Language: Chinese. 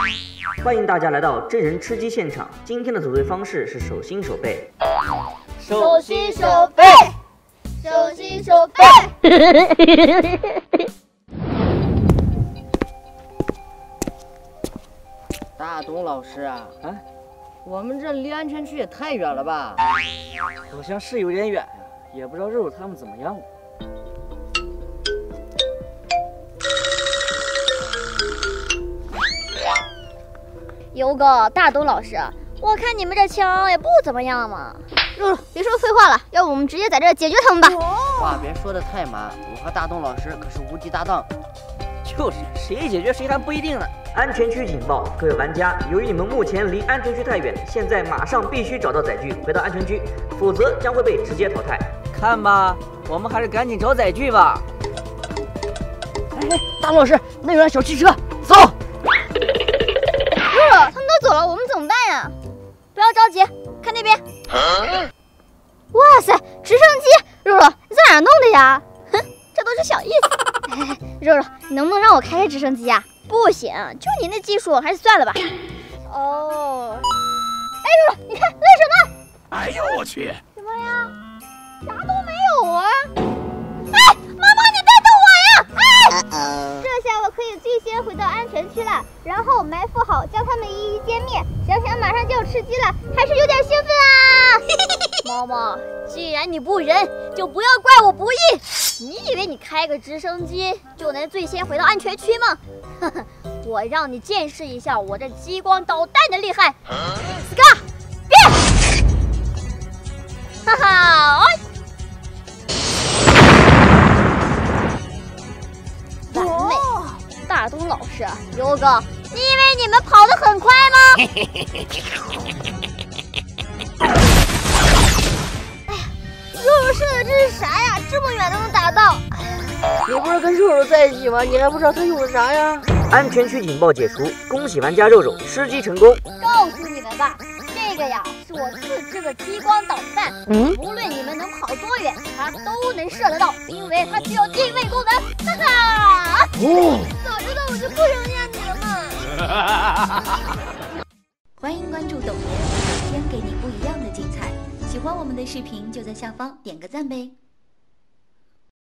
欢迎大家来到真人吃鸡现场。今天的组队方式是手心手背。 手心手背，手心手背。 大东老师啊，我们这离安全区也太远了吧？ 好像是有点远呀，也不知道肉肉他们怎么样了。 有个大东老师，我看你们这枪也不怎么样嘛。肉肉，别说废话了，要不我们直接在这解决他们吧。 话别说的太满，我和大东老师可是无敌搭档。 就是，谁解决谁还不一定呢。 安全区警报，各位玩家，由于你们目前离安全区太远，现在马上必须找到载具，回到安全区，否则将会被直接淘汰。 看吧，我们还是赶紧找载具吧。 哎，大东老师，那有辆小汽车，走。 肉肉，他们都走了，我们怎么办呀？不要着急，看那边。哇塞，直升机！肉肉，你在哪儿弄的呀？哼，这都是小意思。肉肉，你能不能让我开直升机呀？不行，就你那技术，还是算了吧。哦。哎，肉肉，你看那是什么？ 哎呦我去！ 什么呀？啥都没有啊！哎，妈妈，你带动我呀！哎，这下我可以最先回到安全区了，然后埋伏好，将他们一一歼灭。想想马上就要吃鸡了，还是有点兴奋啊！妈妈，既然你不仁，就不要怪我不义。你以为你开个直升机就能最先回到安全区吗？呵呵，我让你见识一下我这激光导弹的厉害。Scar， 变！哈哈，完美！大东老师，优哥，你以为你们跑得很快吗？哎呀，肉肉射的这是啥呀？这么远都能打到！ 你不是跟肉肉在一起吗？你还不知道他用的啥呀？ 安全区警报解除，恭喜玩家肉肉吃鸡成功。 告诉你们吧，这个呀是我自制的激光导弹，无论你们能跑多远，它都能射得到，因为它具有定位功能。哈哈！早知道我就不扔下你了嘛。 欢迎关注抖音，每天给你不一样的精彩。喜欢我们的视频就在下方点个赞呗。